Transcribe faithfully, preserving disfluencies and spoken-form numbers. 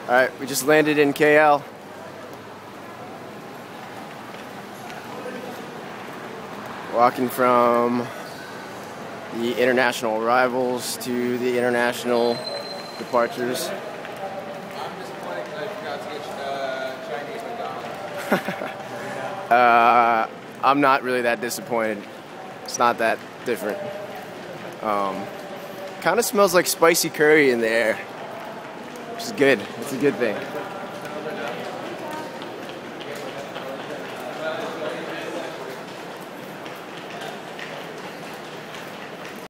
Alright, we just landed in K L. Walking from the international arrivals to the international departures. I'm disappointed because I forgot to get uh, Chinese McDonald's. uh, I'm not really that disappointed. It's not that different. Um, kind of smells like spicy curry in the air, which is good. It's a good thing.